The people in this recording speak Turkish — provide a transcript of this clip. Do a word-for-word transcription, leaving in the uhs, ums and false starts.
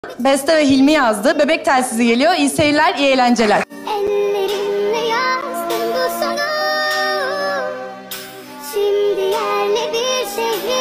Beste ve Hilmi yazdı. Bebek Telsizi geliyor. İyi seyirler, iyi eğlenceler. Ellerimle yazdım bu sonu. Şimdi yerle bir şehri